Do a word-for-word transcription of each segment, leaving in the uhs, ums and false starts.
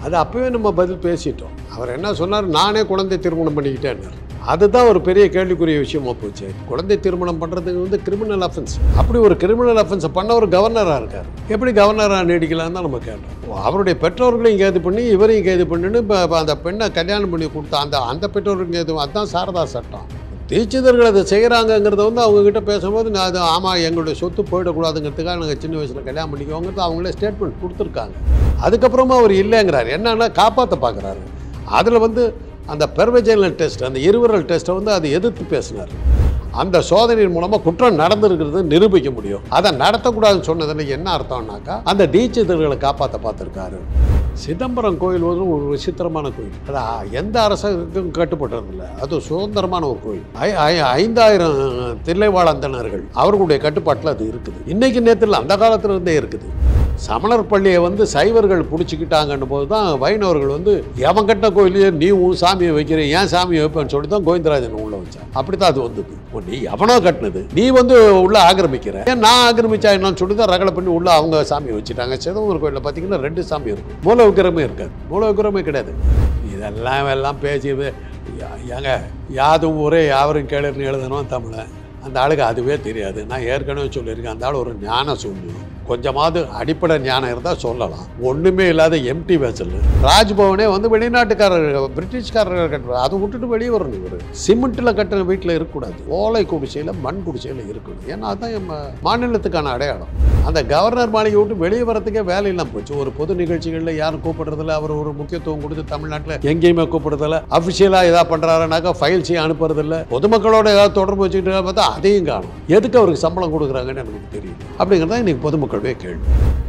அது அப்போவே நம்ம பதில் பேசிட்டோம். அவர் என்ன சொன்னார், நானே குழந்தை திருமணம் பண்ணிக்கிட்டேன்னார். அதுதான் ஒரு பெரிய கேள்விக்குரிய விஷயமா போச்சு. குழந்தை திருமணம் பண்ணுறதுக்கு வந்து கிரிமினல் அஃபென்ஸ். அப்படி ஒரு கிரிமினல் அஃபென்ஸை பண்ண ஒரு கவர்னராக இருக்கார். எப்படி கவர்னராக நீடிக்கலான்னு தான் நம்ம கேட்டோம். அவருடைய பெற்றோர்களையும் கைது பண்ணி இவரையும் கைது பண்ணின்னு இப்போ அந்த பெண்ணை கல்யாணம் பண்ணி கொடுத்தா அந்த அந்த பெற்றோருக்கு கைது, அதுதான் சாரதா சட்டம். தீட்சிதர்கள் அதை செய்கிறாங்கங்கிறத வந்து அவங்கக்கிட்ட பேசும்போது நான் அது ஆமாம் எங்களுடைய சொத்து போயிடக்கூடாதுங்கிறதுக்காக நாங்கள் சின்ன வயசில் கல்யாணம் பண்ணிக்குவோங்கிறது அவங்களே ஸ்டேட்மெண்ட் கொடுத்துருக்காங்க. அதுக்கப்புறமா அவர் இல்லைங்கிறார். என்னன்னா காப்பாற்ற பார்க்குறாரு. அதில் வந்து அந்த பெர்வெஜைனல் டெஸ்ட், அந்த இருவரல் டெஸ்ட்டை வந்து அதை எதிர்த்து பேசினார். அந்த சோதனையின் மூலமாக குற்றம் நடந்திருக்கிறது நிரூபிக்க முடியும். அதை நடத்தக்கூடாதுன்னு சொன்னதில் என்ன அர்த்தம்னாக்கா அந்த தீட்சிதர்களை காப்பாற்ற பார்த்துருக்காரு. சிதம்பரம் கோயில் வந்து ஒரு விசித்திரமான கோயில். அது எந்த அரசுக்கும் கட்டுப்பட்டதில்லை. அது சுதந்திரமான ஒரு கோயில். ஐந்தாயிரம் தில்லைவாழந்தனர்கள் அவர்களுடைய கட்டுப்பாட்டில் அது இருக்குது. இன்னைக்கு நேரத்தில் அந்த காலத்துல இருந்தே இருக்குது. சமணர் பள்ளியை வந்து சைவர்கள் பிடிச்சிக்கிட்டாங்கன்னு போது தான் வைணவர்கள் வந்து எவன் கட்ட கோயிலையே நீ உன் சாமியை வைக்கிற, ஏன் சாமியை வைப்பேன்னு சொல்லி தான் கோவிந்தராஜன் உள்ள வச்சான். அப்படித்தான் அது வந்தது. நீ எவனோ கட்டினது நீ வந்து உள்ள ஆக்கிரமிக்கிற, ஏன் நான் ஆக்கிரமிச்சா என்னன்னு சொல்லி தான் ரகலை பண்ணி உள்ள அவங்க சாமியை வச்சுட்டாங்க. சிதம்பரம் கோயிலில் பார்த்தீங்கன்னா ரெண்டு சாமி இருக்கும். மூல விக்கிரமே இருக்காது, மூல விக்கிரமே கிடையாது. இதெல்லாம் எல்லாம் பேசி ஏங்க யாதும் ஒரே யாவரும் கேளுன்னு எழுதணும் தமிழை. அந்த ஆளுக்கு அதுவே தெரியாது. நான் ஏற்கனவே சொல்லியிருக்கேன், அந்த ஆள் ஒரு ஞான சொல்லு, கொஞ்சமாவது அடிப்படை ஞானம் இருந்தால் சொல்லலாம். ஒன்றுமே இல்லாத எம்டி வேசல். ராஜ்பவனே வந்து வெளிநாட்டுக்காரர்கள் பிரிட்டிஷ்காரர்கள் கட்டுறாரு. அதை விட்டுட்டு வெளியே வரணும். இவர் சிமெண்ட்டில் கட்டுற வீட்டில் இருக்கக்கூடாது, ஓலை குடிசையில் மண் குடிசையில் இருக்கணும். ஏன்னா அதுதான் நம்ம மாநிலத்துக்கான அடையாளம். அந்த கவர்னர் மாளிகை விட்டு வெளியே வரத்துக்கே வேலையெல்லாம் போச்சு. ஒரு பொது நிகழ்ச்சிகளில் யாரும் கூப்பிடுறதில்ல. அவர் ஒரு முக்கியத்துவம் கொடுத்து தமிழ்நாட்டில் எங்கேயுமே கூப்பிடுறதில்ல. அஃபிஷியலாக ஏதாவது பண்ணுறாருனாக்கா ஃபைல்ஸையும் அனுப்புறதில்ல. பொதுமக்களோட ஏதாவது தொடர்பு வச்சுக்கிட்டு பார்த்தா அதையும் காணும். எதுக்கு அவருக்கு சம்பளம் கொடுக்குறாங்கன்னு எனக்கு தெரியும். அப்படிங்கிறத இன்னைக்கு பொதுமக்களுடைய கேள்வி.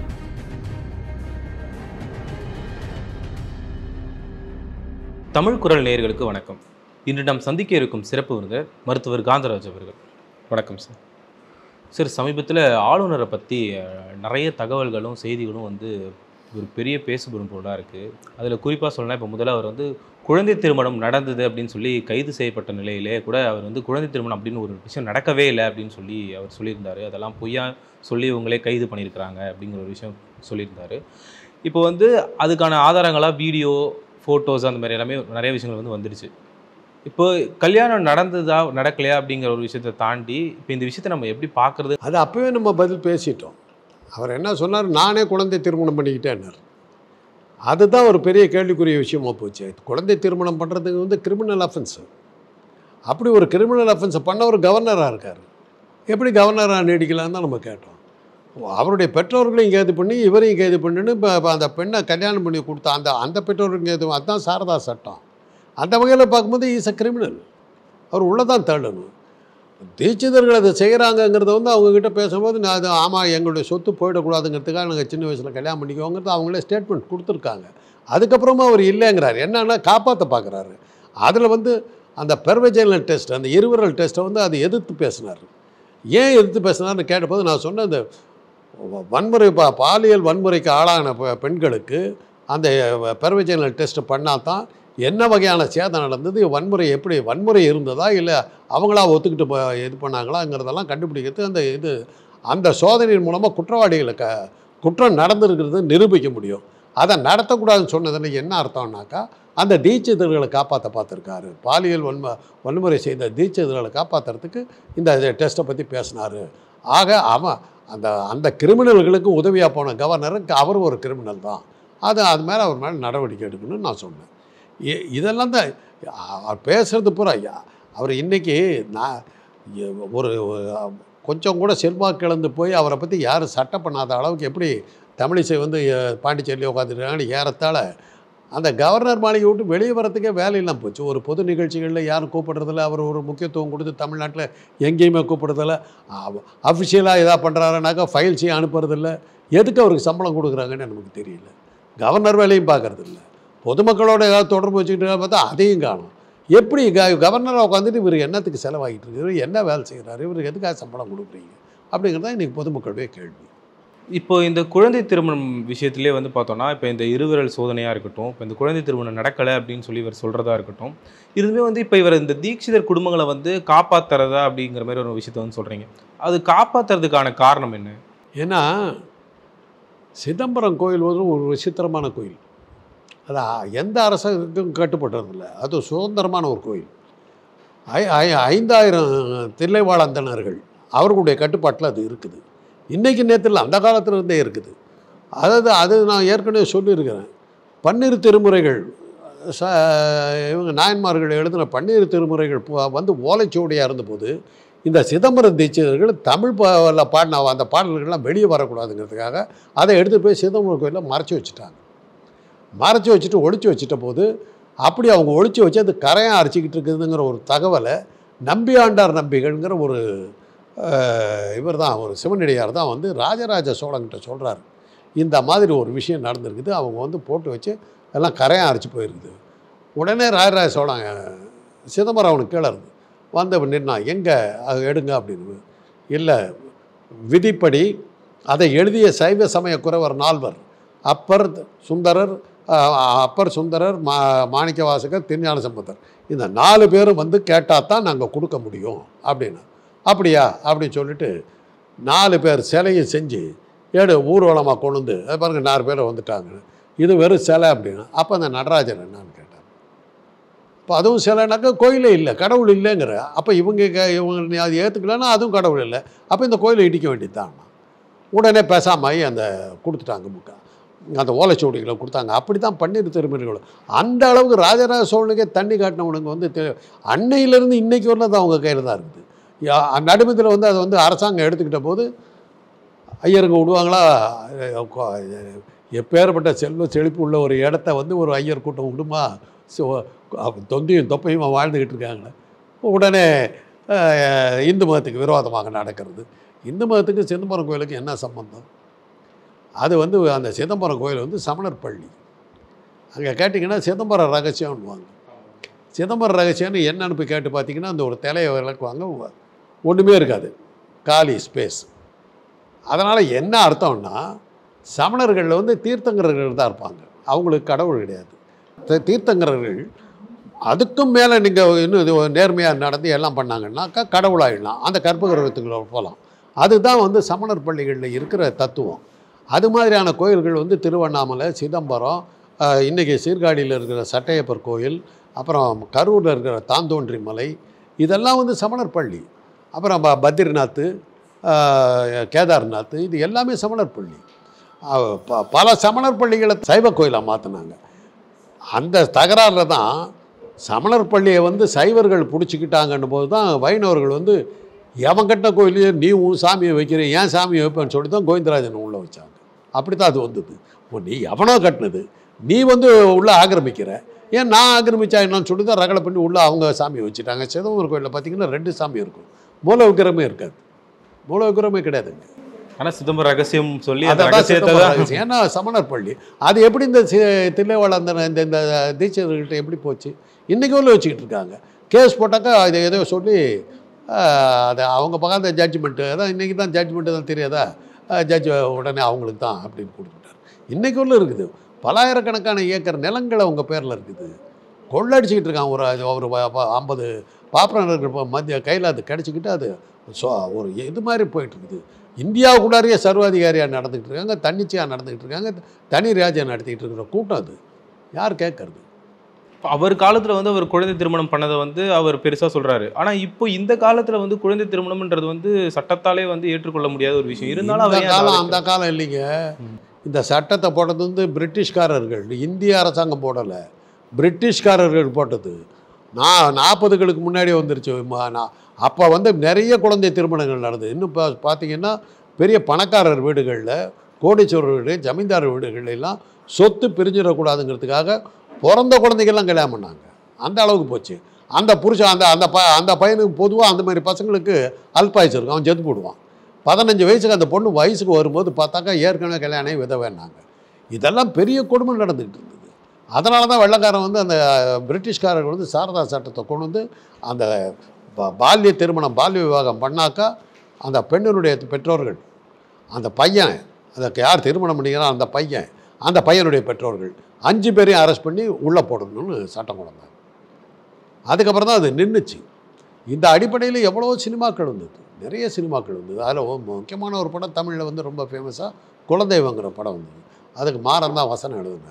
தமிழ் குரல் நேயர்களுக்கு வணக்கம். இன்று நாம் சந்திக்க இருக்கும் சிறப்பு விருந்தினர் மருத்துவர் காந்தராஜ் அவர்கள். வணக்கம் சார். சார், சமீபத்தில் ஆளுநரை பற்றி நிறைய தகவல்களும் செய்திகளும் வந்து ஒரு பெரிய பேசுபொருள் பொருளாக இருக்குது. அதில் குறிப்பாக சொல்லலாம், இப்போ முதல்ல அவர் வந்து குழந்தை திருமணம் நடந்தது அப்படின்னு சொல்லி கைது செய்யப்பட்ட நிலையிலே கூட அவர் வந்து குழந்தை திருமணம் அப்படின்னு ஒரு விஷயம் நடக்கவே இல்லை அப்படின்னு சொல்லி அவர் சொல்லியிருந்தார். அதெல்லாம் பொய்யா சொல்லி இவங்களே கைது பண்ணியிருக்கிறாங்க அப்படிங்கிற ஒரு விஷயம் சொல்லியிருந்தார். இப்போ வந்து அதுக்கான ஆதாரங்களாக வீடியோ, ஃபோட்டோஸ் அந்த மாதிரி எல்லாமே நிறைய விஷயங்கள் வந்து வந்துடுச்சு. இப்போ கல்யாணம் நடந்ததா நடக்கலையா அப்படிங்கிற ஒரு விஷயத்தை தாண்டி இப்போ இந்த விஷயத்தை நம்ம எப்படி பார்க்குறது? அது அப்போவே நம்ம பதில் பேசிட்டோம். அவர் என்ன சொன்னார், நானே குழந்தை திருமணம் பண்ணிக்கிட்டேன்னார். அதுதான் ஒரு பெரிய கேள்விக்குரிய விஷயமா போச்சு. குழந்தை திருமணம் பண்ணுறதுக்கு வந்து கிரிமினல் அஃபென்ஸு. அப்படி ஒரு கிரிமினல் அஃபென்ஸை பண்ண ஒரு கவர்னராக இருக்கார். எப்படி கவர்னராக நீடிக்கலான்னு தான் நம்ம கேட்டோம். அவருடைய பெற்றோர்களையும் கைது பண்ணி இவரையும் கைது பண்ணின்னு இப்போ அந்த பெண்ணை கல்யாணம் பண்ணி கொடுத்தா அந்த அந்த பெற்றோருக்கு கைது, அதுதான் சாரதா சட்டம். அந்த வகையில் பார்க்கும்போது இஸ் அ கிரிமினல். அவர் உள்ளே தான் தள்ளணும். தீட்சிதர்கள் அதை செய்கிறாங்கங்கிறத வந்து அவங்கக்கிட்ட பேசும்போது நான் அது ஆமாம் எங்களுடைய சொத்து போயிடக்கூடாதுங்கிறதுக்காக நாங்கள் சின்ன வயசில் கல்யாணம் பண்ணிக்குவோங்கிறது அவங்களே ஸ்டேட்மெண்ட் கொடுத்துருக்காங்க. அதுக்கப்புறமா அவர் இல்லைங்கிறார். என்னன்னா காப்பாற்ற பார்க்குறாரு. அதில் வந்து அந்த பெர்வெஜைனல் டெஸ்ட், அந்த இருவரல் டெஸ்ட்டை வந்து அதை எதிர்த்து பேசினார். ஏன் எதிர்த்து பேசினார்னு கேட்டபோது நான் சொன்ன அந்த வன்முறை பா பாலியல் வன்முறைக்கு ஆளான பெண்களுக்கு அந்த பெர்வெஜைனல் டெஸ்ட்டு பண்ணால் தான் என்ன வகையான சேதம் நடந்தது, வன்முறை எப்படி வன்முறை இருந்ததா இல்லை அவங்களா ஒத்துக்கிட்டு இது பண்ணாங்களாங்கிறதெல்லாம் கண்டுபிடிக்கிறது அந்த இது அந்த சோதனையின் மூலமாக குற்றவாளிகளை க குற்றம் நடந்திருக்கிறது நிரூபிக்க முடியும். அதை நடத்தக்கூடாதுன்னு சொன்னதில் என்ன அர்த்தம்னாக்கா அந்த தீட்சிதர்களை காப்பாற்ற பார்த்துருக்காரு. பாலியல் வன்ம வன்முறை செய்த தீட்சிதர்களை காப்பாற்றுறதுக்கு இந்த டெஸ்ட்டை பற்றி பேசினார். ஆக அவன் அந்த அந்த கிரிமினல்களுக்கு உதவியாக போன கவர்னருக்கு அவர் ஒரு கிரிமினல் தான். அது அது மேலே அவர் மேலே நடவடிக்கை எடுக்கணும்னு நான் சொன்னேன். இதெல்லாம் தான் அவர் பேசுகிறது பூரா. அவர் இன்றைக்கி நான் ஒரு கொஞ்சம் கூட செல்வாக்கு இழந்து போய் அவரை பற்றி யாரும் சட்டம் பண்ணாத அளவுக்கு எப்படி தமிழிசை வந்து பாண்டிச்சேரியில் உட்காந்துருக்காங்கன்னு ஏறத்தால் அந்த கவர்னர் மாளிகை விட்டு வெளியே வரத்துக்கே வேலையெல்லாம் போச்சு. ஒரு பொது நிகழ்ச்சிகளில் யாரும் கூப்பிடுறதில்ல. அவர் ஒரு முக்கியத்துவம் கொடுத்து தமிழ்நாட்டில் எங்கேயுமே கூப்பிடுறதில்ல. அஃபிஷியலாக எதாவது பண்ணுறாருனாக்கா ஃபைல்ஸையும் அனுப்புறதில்ல. எதுக்கு அவருக்கு சம்பளம் கொடுக்குறாங்கன்னு நமக்கு தெரியல. கவர்னர் வேலையும் பார்க்குறதில்ல. பொதுமக்களோட ஏதாவது தொடர்பு வச்சுக்கிட்டு பார்த்தா அதையும் காணும். எப்படி க கவர்னராக உட்காந்துட்டு இவர் என்னத்துக்கு செலவாகிட்டு இருக்கு, இவர் என்ன வேலை செய்கிறாரு, இவருக்கு எதுக்காக சம்பளம் கொடுக்குறீங்க அப்படிங்கிறது தான் இன்றைக்கி பொதுமக்களுடைய கேள்வி. இப்போ இந்த குழந்தை திருமணம் விஷயத்திலே வந்து பார்த்தோன்னா, இப்போ இந்த இருவரல் சோதனையாக இருக்கட்டும், இப்போ இந்த குழந்தை திருமணம் நடக்கலை அப்படின்னு சொல்லி இவர் சொல்கிறதா இருக்கட்டும், இதுவுமே வந்து இப்போ இவர் இந்த தீட்சிதர் குடும்பங்களை வந்து காப்பாற்றுறதா அப்படிங்கிற மாதிரி ஒரு விஷயத்த வந்து சொல்கிறீங்க. அது காப்பாற்றுறதுக்கான காரணம் என்ன? ஏன்னா சிதம்பரம் கோயில் வந்து ஒரு விசித்திரமான கோயில். அது எந்த அரசுக்கும் கட்டுப்பட்டதில்லை. அது சுதந்திரமான ஒரு கோயில். ஐ ஐ ஐந்தாயிரம் தில்லைவாழந்தனர்கள் அவர்களுடைய கட்டுப்பாட்டில் அது இருக்குது. இன்றைக்கி நேரத்தில் அந்த காலத்தில் இருந்தே இருக்குது. அதாவது அது நான் ஏற்கனவே சொல்லியிருக்கிறேன். பன்னிரு திருமுறைகள் ச இவங்க நாயன்மார்கள் எழுதின பன்னிரு திருமுறைகள் வந்து ஓலைச்சுவடியாக இருந்தபோது இந்த சிதம்பரம் தீட்சிதர்கள் தமிழ் பாடலில் பாடின அந்த பாடல்கள்லாம் வெளியே வரக்கூடாதுங்கிறதுக்காக அதை எடுத்துகிட்டு போய் சிதம்பரம் கோயிலில் மறைச்சி வச்சுட்டாங்க. மறைச்சி வச்சுட்டு ஒழிச்சு வச்சுட்ட போது அப்படி அவங்க ஒழிச்சு வச்சு அது கரையாக அரைச்சிக்கிட்டு இருக்குதுங்கிற ஒரு தகவலை நம்பி ஆண்டார் நம்பிகள்ங்கிற ஒரு இவர் தான், ஒரு சிவனடியார் தான் வந்து ராஜராஜ சோழன்கிட்ட சொல்கிறார், இந்த மாதிரி ஒரு விஷயம் நடந்திருக்குது, அவங்க வந்து போட்டு வச்சு எல்லாம் கரையாக அரைச்சி போயிருக்குது. உடனே ராஜராஜ சோழன் சிதம்பரம் அவனுக்கு கீழே இருந்து வந்து நின்னா, எங்கே அது எடுங்க அப்படின்னு. இல்லை, விதிப்படி அதை எழுதிய சைவ சமய குறவர் நால்வர், அப்பர் சுந்தரர் அப்பர் சுந்தரர் மா மாணிக்க வாசகர் திருஞான சம்பந்தர், இந்த நாலு பேரும் வந்து கேட்டால் தான் நாங்கள் கொடுக்க முடியும் அப்படின்னு. அப்படியா அப்படின்னு சொல்லிட்டு நாலு பேர் சிலையை செஞ்சு ஏடு ஊர்வலமாக கொண்டு வந்து அது பாருங்கள் நாலு பேர் வந்துட்டாங்க, இது வெறும் சிலை அப்படின்னா. அப்போ அந்த நடராஜர் என்னான்னு கேட்டார். இப்போ அதுவும் சிலைனாக்கா கோயிலே இல்லை, கடவுள் இல்லைங்கிற. அப்போ இவங்க இவங்க அது ஏற்றுக்கலன்னா அதுவும் கடவுள் இல்லை, அப்போ இந்த கோயிலை இடிக்க வேண்டியது தான். உடனே பேசாமல் அந்த கொடுத்துட்டாங்க, முக்கா அந்த ஓலைச்சுவடிகளை கொடுத்தாங்க. அப்படி தான் பன்னீர் திருமணிகள் அந்த அளவுக்கு ராஜராஜ சோழனுக்கே தண்ணி காட்டினவனுங்க வந்து அன்னையிலேருந்து இன்றைக்கி வரல அவங்க கையில் தான் இருக்குது. நடுமத்தில் வந்து அதை வந்து அரசாங்கம் எடுத்துக்கிட்ட போது ஐயருங்க விடுவாங்களா? எப்பேற்பட்ட செல்வ செழிப்பு உள்ள ஒரு இடத்த வந்து ஒரு ஐயர் கூட்டம் விடுமா? தொந்தியும் தொப்பையுமா வாழ்ந்துக்கிட்டு இருக்காங்க. உடனே இந்து மதத்துக்கு விரோதமாக நடக்கிறது. இந்து மதத்துக்கு சிதம்பரம் கோயிலுக்கு என்ன சம்பந்தம்? அது வந்து அந்த சிதம்பரம் கோயில் வந்து சமணர் பள்ளி. அங்கே கேட்டிங்கன்னா சிதம்பரம் ரகசியம்னுவாங்க. சிதம்பரம் ரகசியம்னு என்னன்னு போய் கேட்டு பார்த்தீங்கன்னா அந்த ஒரு தலையை விளக்குவாங்க, ஒன்றுமே இருக்காது, காலி ஸ்பேஸ். அதனால் என்ன அர்த்தம்னா சமணர்களில் வந்து தீர்த்தங்கரர்கள் தான் இருப்பாங்க, அவங்களுக்கு கடவுள் கிடையாது. தீர்த்தங்கரர்கள் அதுக்கும் மேலே நீங்கள் இன்னும் இது நேர்மையாக நடந்து எல்லாம் பண்ணாங்கன்னாக்கா கடவுளாகிடலாம், அந்த கற்பகிரகத்துக்குள்ள போகலாம். அதுதான் வந்து சமணர் பள்ளிகளில் இருக்கிற தத்துவம். அது மாதிரியான கோயில்கள் வந்து திருவண்ணாமலை, சிதம்பரம், இன்றைக்கி சீர்காழியில் இருக்கிற சட்டையப்பர் கோயில், அப்புறம் கரூரில் இருக்கிற தாந்தோன்றி மலை, இதெல்லாம் வந்து சமணர் பள்ளி. அப்புறம் ப பத்ரிநாத், கேதார்நாத், இது எல்லாமே சமணர் பள்ளி. ப பல சமணர் பள்ளிகளை சைவ கோயிலாக மாற்றினாங்க. அந்த தகராறில் தான் சமணர் பள்ளியை வந்து சைவர்கள் பிடிச்சிக்கிட்டாங்கன்னும் போது தான் வைணவர்கள் வந்து எவன் கட்ட கோயிலையே நீ உன் சாமியை வைக்கிற, ஏன் சாமியை வைப்பேன்னு சொல்லி தான் கோவிந்தராஜன் உள்ளே வச்சாங்க. அப்படி தான் அது வந்தது. நீ எவனோ கட்டினது, நீ வந்து உள்ளே ஆக்கிரமிக்கிற, ஏன் நான் ஆக்கிரமிச்சா என்னன்னு சொல்லி தான் ரகலை பண்ணி உள்ளே அவங்க சாமியை வச்சுட்டாங்க. சிதம்பரம் கோயிலில் பார்த்தீங்கன்னா ரெண்டு சாமி இருக்கும், மூல விக்கிரமே இருக்காது, மூல விக்கிரமே கிடையாதுங்க. ஆனால் சிதம்பரம் ரகசியம் சொல்லி ரகசியம் ஏன்னா சமணர் பள்ளி அது எப்படி இந்த தில்லைவாழ் அந்த இந்த இந்த தீட்சிதர்கள்ட்ட எப்படி போச்சு? இன்றைக்கி உள்ள வச்சுக்கிட்டு இருக்காங்க. கேஸ் போட்டாக்கா இதை ஏதோ சொல்லி அது அவங்க பக்கம் ஜட்ஜ்மெண்ட்டு, அதான் இன்றைக்கி தான் ஜட்ஜ்மெண்ட்டு தான் தெரியாதா, ஜட்ஜ் உடனே அவங்களுக்கு தான் அப்படின்னு கொடுத்துட்டார். இன்றைக்கி உள்ள இருக்குது பலாயிரக்கணக்கான ஏக்கர் நிலங்கள் அவங்க பேரில் இருக்குது, கொள்ளடிச்சிக்கிட்டு இருக்காங்க. ஒரு ஒரு ஐம்பது பாப்புலர்கள் மத்திய கையில் அது கிடச்சிக்கிட்டு அது ஸோ ஒரு இது மாதிரி போயிட்டுருக்குது. இந்தியாவுக்குள்ளாரையே சர்வாதிகாரியாக நடந்துக்கிட்டு இருக்காங்க, தன்னிச்சையாக நடந்துக்கிட்டு இருக்காங்க, தனி ராஜ்யம் நடத்திக்கிட்டு இருக்கிற கூட்டம் அது. யார் கேட்கறது? அவர் காலத்தில் வந்து அவர் குழந்தை திருமணம் பண்ணதை வந்து அவர் பெருசாக சொல்கிறாரு. ஆனால் இப்போ இந்த காலத்தில் வந்து குழந்தை திருமணம்ன்றது வந்து சட்டத்தாலே வந்து ஏற்றுக்கொள்ள முடியாத ஒரு விஷயம். இருந்தாலும் அந்த காலம் அந்த காலம் இல்லைங்க. இந்த சட்டத்தை போட்டது வந்து பிரிட்டிஷ்காரர்கள், இந்திய அரசாங்கம் போடலை, பிரிட்டிஷ்காரர்கள் போட்டது. நான் நாற்பதுகளுக்கு முன்னாடி வந்துருச்சு. நான் அப்போ வந்து நிறைய குழந்தை திருமணங்கள் நடந்தது. இன்னும் இப்போ பார்த்தீங்கன்னா பெரிய பணக்காரர் வீடுகளில், கோடீஸ்வரர் வீடு, ஜமீன்தார் வீடுகளெல்லாம் சொத்து பிரிஞ்சிடக்கூடாதுங்கிறதுக்காக பிறந்த குழந்தைகள்லாம் கல்யாணம் பண்ணாங்க. அந்த அளவுக்கு போச்சு. அந்த புருஷன் அந்த அந்த ப அந்த பையனுக்கு பொதுவாக அந்த மாதிரி பசங்களுக்கு அல்பாயுசு இருக்கும், அவன் செத்து போடுவான். பதினஞ்சு வயசுக்கு அந்த பொண்ணு வயசுக்கு வரும்போது பார்த்தாக்கா ஏற்கனவே கல்யாணம் வித வேணாங்க. இதெல்லாம் பெரிய கொடுமை நடந்துக்கிட்டு இருந்தது. அதனால தான் வெள்ளைக்காரன் வந்து அந்த பிரிட்டிஷ்காரர்கள் வந்து சாரதா சட்டத்தை கொண்டு வந்து அந்த பால்ய திருமணம் பால்ய விவாகம் பண்ணாக்கா அந்த பெண்ணினுடைய பெற்றோர்கள், அந்த பையன், அதுக்கு யார் திருமணம் பண்ணிக்கிறான் அந்த பையன், அந்த பையனுடைய பெற்றோர்கள் அஞ்சு பேரையும் அரெஸ்ட் பண்ணி உள்ளே போடணும்னு சட்டம் கொண்டு வந்தாங்க. அதுக்கப்புறம் தான் அது நின்றுச்சு. இந்த அடிப்படையில் எவ்வளோ சினிமாக்கள் வந்தது, நிறைய சினிமாக்கள் வந்தது. அதில் முக்கியமான ஒரு படம் தமிழில் வந்து ரொம்ப ஃபேமஸாக குலதெய்வங்கிற படம் வந்தது. அதுக்கு மாறன் தான் வசனம் எழுதினார்.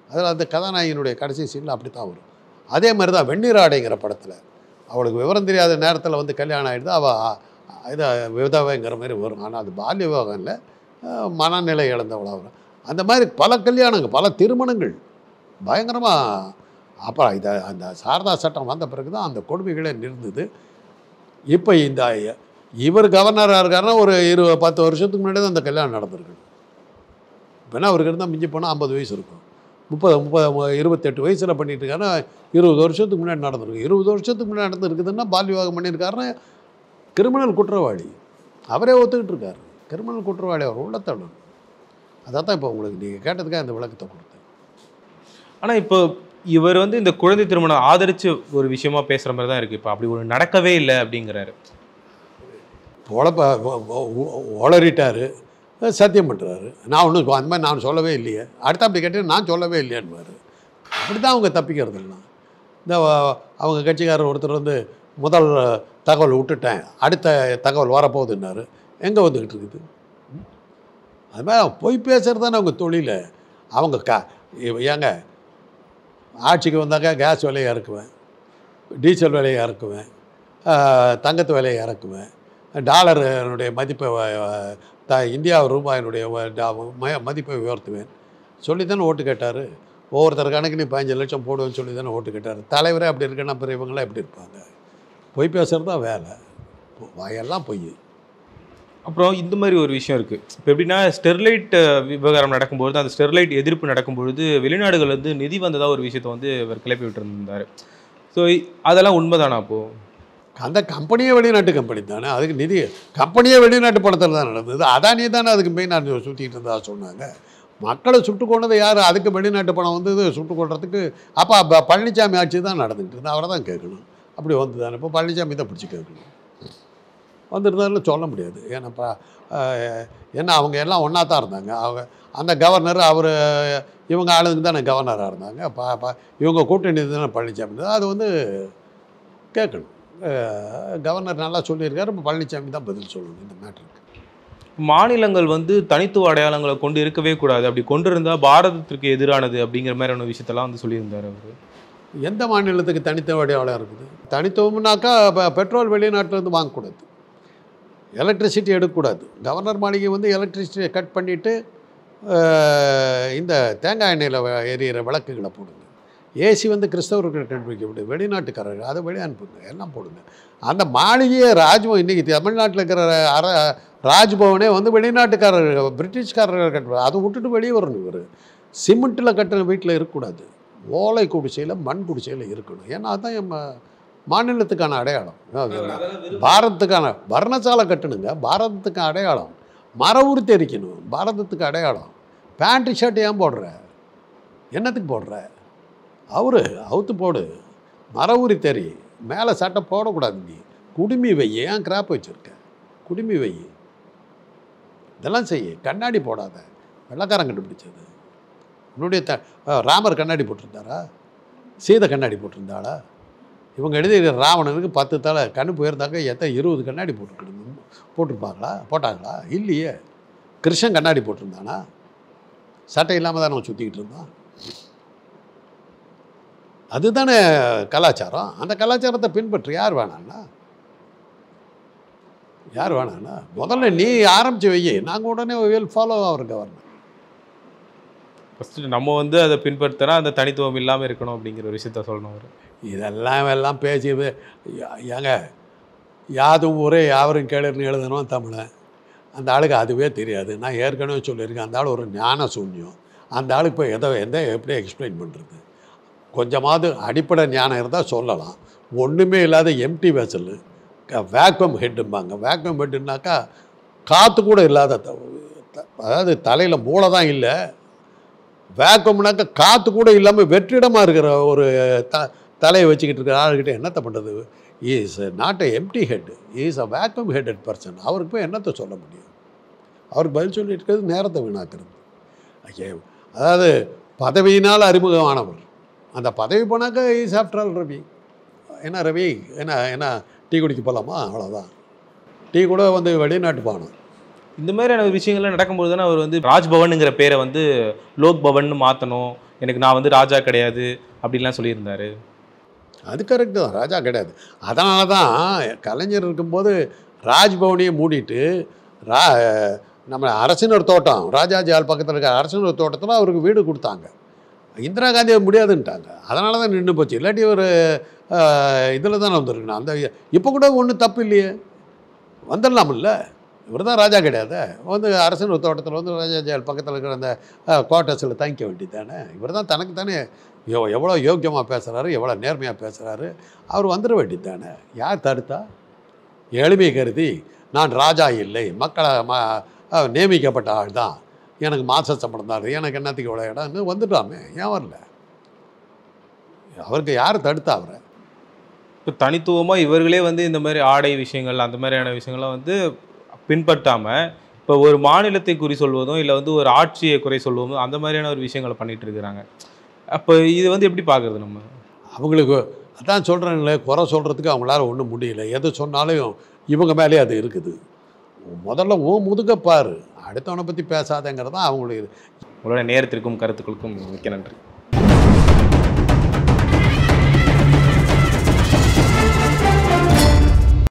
அதில் அந்த கதாநாயகனுடைய கடைசி சீனில் அப்படி தான் வரும். அதே மாதிரி தான் வெந்நீர் ஆடைங்கிற படத்தில் அவளுக்கு விவரம் தெரியாத நேரத்தில் வந்து கல்யாணம் ஆகிடுது, அவள் இதை விதவைங்கிற மாதிரி வரும். ஆனால் அது பால்ய விவாகம் இல்லை, மனநிலை இழந்தவளாக வரும். அந்த மாதிரி பல கல்யாணங்கள், பல திருமணங்கள் பயங்கரமாக. அப்புறம் இதை அந்த சாரதா சட்டம் வந்த பிறகு தான் அந்த கொடுமைகளே நிறுந்தது. இப்போ இந்த இவர் கவர்னராக இருக்காருன்னா ஒரு இரு பத்து வருஷத்துக்கு முன்னாடி தான் அந்த கல்யாணம் நடந்திருக்கு. இப்போனா அவருக்கு இருந்தால் மிஞ்சி போனால் ஐம்பது வயசு இருக்கும். முப்பது முப்பது இருபத்தெட்டு வயசில் பண்ணிட்டு இருக்காருன்னா இருபது வருஷத்துக்கு முன்னாடி நடந்திருக்கு. இருபது வருஷத்துக்கு முன்னாடி நடந்துருக்குதுன்னா பால்ய விவாகம் பண்ணியிருக்காருன்னா கிரிமினல் குற்றவாளி. அவரே ஒத்துக்கிட்டு இருக்காரு, கிரிமினல் குற்றவாளி. அவர் உள்ளத்தடும். அதை தான் இப்போ உங்களுக்கு நீங்கள் கேட்டதுக்காக இந்த விளக்கத்தை கொடுத்தேன். ஆனால் இப்போ இவர் வந்து இந்த குழந்தை திருமணம் ஆதரித்து ஒரு விஷயமா பேசுகிற மாதிரி தான் இருக்குது. இப்போ அப்படி ஒரு நடக்கவே இல்லை அப்படிங்கிறாரு. பொழப்ப ஒளறிட்டார், சத்தியம் பண்ணுறாரு. நான் ஒன்றும் அந்த மாதிரி நான் சொல்லவே இல்லையே, அடுத்த அப்படி கேட்டு நான் சொல்லவே இல்லையான்பார். அப்படி தான் அவங்க தப்பிக்கிறது இல்லை. இந்த அவங்க கட்சிக்காரர் ஒருத்தர் வந்து முதல் தகவல் விட்டுட்டேன், அடுத்த தகவல் வரப்போகுதுன்னாரு. எங்கே வந்துக்கிட்டு இருக்குது? அது மாதிரி பொய் பேசுகிறது தானே அவங்க தொழில். அவங்க க ஏங்க ஆட்சிக்கு வந்தாக்கா கேஸ் விலையை இறக்குவேன், டீசல் விலையை இறக்குவேன், தங்கத்து விலையை இறக்குவேன், டாலருடைய மதிப்பை த இந்தியா ரூபாயினுடைய மதிப்பை உயர்த்துவேன் சொல்லி தானே ஓட்டு கேட்டார். ஒவ்வொருத்தர் கணக்கு நீ பதினஞ்சு லட்சம் போடுவேன்னு சொல்லி தானே ஓட்டு கேட்டார். தலைவரே அப்படி இருக்குன்னா அப்புறம் இவங்களாம் எப்படி இருப்பாங்க? பொய் பேசுகிறது தான் வேலை, வாயெல்லாம் பொய். அப்புறம் இந்த மாதிரி ஒரு விஷயம் இருக்குது. இப்போ எப்படின்னா ஸ்டெர்லைட் விவகாரம் நடக்கும்பொழுது, அந்த ஸ்டெர்லைட் எதிர்ப்பு நடக்கும்பொழுது வெளிநாடுகள் வந்து நிதி வந்ததாக ஒரு விஷயத்தை வந்து இவர் கிளப்பி விட்டுருந்தார். ஸோ அதெல்லாம் உண்மைதானா? அப்போது அந்த கம்பெனியே வெளிநாட்டு கம்பெனி தானே, அதுக்கு நிதி கம்பெனியே வெளிநாட்டு படத்தில் தான் நடந்தது. அதானியே தானே அதுக்கு மெயின் சுற்றிக்கிட்டு இருந்தா சொன்னாங்க. மக்களை சுட்டு கொண்டது யார்? அதுக்கு வெளிநாட்டு பணம் வந்து சுட்டு கொள்றதுக்கு. அப்போ பழனிசாமி ஆட்சி தான் நடந்துக்கிட்டு இருந்தால் அவரை தான் கேட்கணும். அப்படி வந்து தானே இப்போ பழனிசாமி தான் பிடிச்சி கேட்கணும். வந்துருந்தாலும் சொல்ல முடியாது. ஏன்னாப்பா ஏன்னா அவங்க எல்லாம் ஒன்றா தான் இருந்தாங்க. அவங்க அந்த கவர்னர் அவர் இவங்க ஆளுங்க தானே கவர்னராக இருந்தாங்க. பா பா இவங்க கூட்டணி தானே பழனிசாமி தான். அது வந்து கேட்கணும். கவர்னர் நல்லா சொல்லியிருக்காரு, இப்போ பழனிசாமி தான் பதில் சொல்லணும் இந்த மேட்டருக்கு. மாநிலங்கள் வந்து தனித்துவ அடையாளங்களை கொண்டு இருக்கவே கூடாது, அப்படி கொண்டு இருந்தால் பாரதத்திற்கு எதிரானது அப்படிங்கிற மாதிரியான விஷயத்தெல்லாம் வந்து சொல்லியிருந்தார் அவர். எந்த மாநிலத்துக்கு தனித்துவ அடையாளம் இருக்குது? தனித்துவம்னாக்கா இப்போ பெட்ரோல் வெளிநாட்டிலேருந்து வாங்கக்கூடாது, எலக்ட்ரிசிட்டி எடுக்கக்கூடாது. கவர்னர் மாளிகை வந்து எலக்ட்ரிசிட்டியை கட் பண்ணிவிட்டு இந்த தேங்காய் எண்ணெயில் எரியிற விளக்குகளை போடுங்க. ஏசி வந்து கிறிஸ்தவர்கள் கண்டுபிடிக்க வெளிநாட்டுக்காரர்கள் அதை வெளியே அனுப்புங்க, எல்லாம் போடுங்க. அந்த மாளிகையே ராஜ்பவன் இன்றைக்கி தமிழ்நாட்டில் இருக்கிற அர ராஜ்பவனே வந்து வெளிநாட்டுக்காரர்கள் பிரிட்டிஷ்காரர்கள் கட்டு, அதை விட்டுட்டு வெளியே வரணும். இவர் சிமெண்ட்டில் கட்டின வீட்டில் இருக்கக்கூடாது, ஓலை குடிசையில் மண் குடிசையில் இருக்கணும். ஏன்னா அதுதான் நம்ம மாநிலத்துக்கான அடையாளம். பாரதத்துக்கான வர்ணசாலை கட்டணுங்க, பாரதத்துக்கு அடையாளம். மர உறுத்தி எரிக்கணும், பாரதத்துக்கு அடையாளம். பேண்ட்டு ஷர்ட் ஏன் போடுற? என்னத்துக்கு போடுற? அவரு அவுத்து போடு, மர உரி தெரி, மேலே சட்டை போடக்கூடாது. நீ குடுமி வை, ஏன் கிராப் வச்சுருக்க? குடுமி வை, இதெல்லாம் செய்ய. கண்ணாடி போடாத, வெள்ளக்காரன் கண்டுபிடிச்சது. உன்னுடைய த ராமர் கண்ணாடி போட்டிருந்தாரா? சீதை கண்ணாடி போட்டிருந்தாளா? இவங்க எழுதிய ராவணனுக்கு பத்து தலை கண்ணு போயிருந்தாங்க, எத்தனை இருபது கண்ணாடி போட்டுருக்கணும், போட்டிருப்பாங்களா? போட்டாங்களா? இல்லையே. கிருஷ்ணன் கண்ணாடி போட்டிருந்தானா? சட்டை இல்லாமல் தான் நம்ம சுற்றிக்கிட்டு இருந்தோம். அதுதானே கலாச்சாரம். அந்த கலாச்சாரத்தை பின்பற்று. யார் வேணாண்ணா? யார் வேணாண்ணா? முதல்ல நீ ஆரம்பித்து வை, நாங்கள் உடனே வில் ஃபாலோ அவர் கவர்னர். ஃபஸ்ட்டு நம்ம வந்து அதை பின்பற்றினா அந்த தனித்துவம் இல்லாமல் இருக்கணும் அப்படிங்கிற ஒரு விஷயத்த சொல்லணும் அவர். இதெல்லாம் எல்லாம் பேசி ஏங்க யாதும் ஊரே யாவரும் கேளுன்னு எழுதணும் தமிழன். அந்த ஆளுக்கு அதுவே தெரியாது. நான் ஏற்கனவே சொல்லியிருக்கேன், அந்த ஆள் ஒரு ஞான சூன்யம். அந்த ஆளுக்கு போய் எதை எந்த எப்படி எக்ஸ்பிளைன் பண்ணுறது? கொஞ்சமாவது அடிப்படை ஞானம் இருந்தால் சொல்லலாம். ஒன்றுமே இல்லாத எம்டி வெசல், வேக்யூம் ஹெட்டும்பாங்க. வேக்யூம் ஹெட்டுனாக்கா காற்று கூட இல்லாத, அதாவது தலையில் மூளை தான் இல்லை, வேக்யூம்னாக்கா காற்று கூட இல்லாமல் வெற்றிடமாக இருக்கிற ஒரு த தலையை வச்சுக்கிட்டு இருக்கிற ஆளுக்கிட்ட என்னத்தை பண்ணுறது? Is not a empty head, is a vacuum headed person. அவருக்கு போய் என்னத்தை சொல்ல முடியும்? அவருக்கு பதில் சொல்லிட்டு இருக்கிறது நேரத்தை வீணாக்குறது. ஐயே, அதாவது பதவியினால் அறிமுகமானவர். அந்த பதவி போனாக்கா இஸ் ஆஃப்டர் ஆல் ரவி. என்ன ரவி, என்ன என்ன டீ குடிக்க போகலாமா? அவ்வளோதான். டீ கூட வந்து வெளிநாட்டு போகணும். இந்த மாதிரியான விஷயங்கள்லாம் நடக்கும்போது தானே அவர் வந்து ராஜ்பவனுங்கிற பேரை வந்து லோக் பவன் மாற்றணும், எனக்கு நான் வந்து ராஜா கிடையாது அப்படின்லாம் சொல்லியிருந்தாரு. அது கரெக்டு தான், ராஜா கிடையாது. அதனால தான் கலைஞர் இருக்கும்போது ராஜ்பவனையே மூடிட்டு ரா நம்ம அரசினர் தோட்டம் ராஜாஜி ஆள் பக்கத்தில் இருக்க அரசினர் தோட்டத்தில் அவருக்கு வீடு கொடுத்தாங்க. இந்திரா காந்தி முடியாதுன்ட்டாங்க. அதனால தான் நின்று போச்சு. இல்லாட்டி ஒரு இதில் தானே வந்துருக்கணும். அந்த இப்போ கூட ஒன்றும் தப்பு இல்லையே, வந்துடலாமில்ல. இவர் தான் ராஜா கிடையாது, வந்து அரசினர் தோட்டத்தில் வந்து ராஜாஜி ஆள் பக்கத்தில் இருக்கிற அந்த குவார்ட்டர்ஸில் தங்கிக்க வேண்டியது தானே. இவர் தான் தனக்கு தானே எவ் எவ்வளோ யோக்கியமாக பேசுகிறாரு, எவ்வளோ நேர்மையாக பேசுகிறாரு, அவர் வந்துட வேண்டியது தானே. யார் தடுத்தா? எளிமை கருதி நான் ராஜா இல்லை, மக்களை ம நியமிக்கப்பட்ட ஆள் தான், எனக்கு மாச சம்பளம் தான், எனக்கு என்னத்துக்கு இவ்வளோ இடம்னு வந்துட்டாமே. ஏன் வரல? அவருக்கு யார் தடுத்தா அவரை? இப்போ தனித்துவமாக இவர்களே வந்து இந்த மாதிரி ஆடை விஷயங்கள் அந்த மாதிரியான விஷயங்கள்லாம் வந்து பின்பற்றாமல் இப்போ ஒரு மாநிலத்தை குறி சொல்வதும் இல்லை வந்து ஒரு ஆட்சியை குறை சொல்வதும் அந்த மாதிரியான ஒரு விஷயங்களை பண்ணிகிட்டு இருக்கிறாங்க. அப்போ இது வந்து எப்படி பார்க்குறது நம்ம? அவங்களுக்கு அதான் சொல்கிறேங்களே, குறை சொல்கிறதுக்கு அவங்களால ஒன்றும் முடியல. எது சொன்னாலும் இவங்க மேலே அது இருக்குது. முதல்ல ஓ முதுக பாரு, அடுத்தவனை பற்றி பேசாதங்கிறது தான் அவங்களுடைய. உங்களோட நேரத்திற்கும் கருத்துக்களுக்கும் மிக்க நன்றி.